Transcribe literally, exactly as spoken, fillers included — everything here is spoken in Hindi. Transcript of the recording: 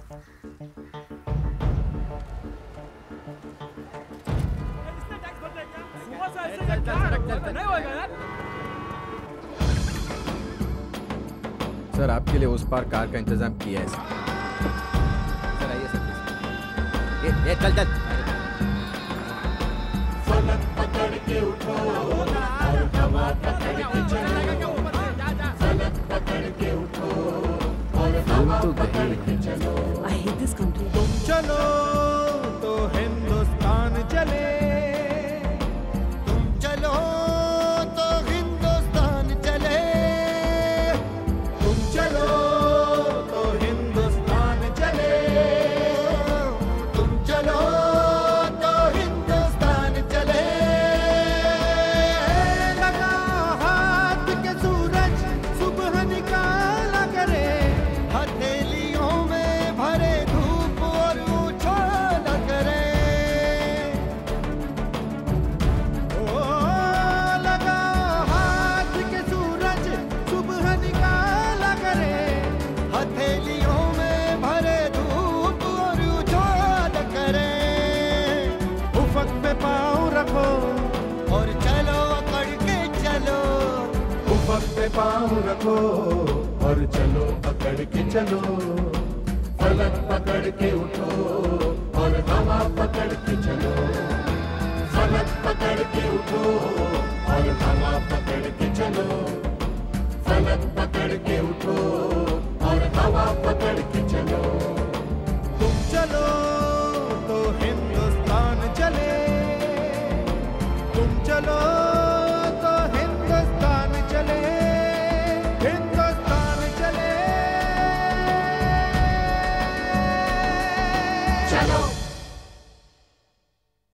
सर आपके लिए उस पार कार का इंतजाम किया है सर। सर आइए सर। ये, ये चल चल। फलक पकड़ के उठो और हवा पकड़ के चलो। फलक पकड़ के उठो और हवा पकड़ के चलो। I hate this country. तुम चलो तो हिंदुस्तान चले। तुम चलो तो हिंदुस्तान चले। तुम चलो तो हिंदुस्तान चले। तुम चलो तो हिंदुस्तान चले। लगा हाथ के सूरज सुबह निकाला करे। हथेलियों में भरे धूप और उछाल करे। ओ लगा हाथ के सूरज सुबह निकाला करे। हथेलियों में भरे धूप और उछाल करे। उफक पे पाँव रखो और चलो अकड़ के चलो। उफक पे पाँव रखो और चलो पकड़ के चलो। फलक पकड़ के उठो और हवा पकड़ के चलो। फलक पकड़ के उठो और हवा पकड़ के चलो। फलक पकड़ के उठो और हवा पकड़ के चलो। तुम चलो तो हिंदुस्तान चले। तुम चलो तो हिंदुस्तान चले। हिंदुस्तान चले। चलो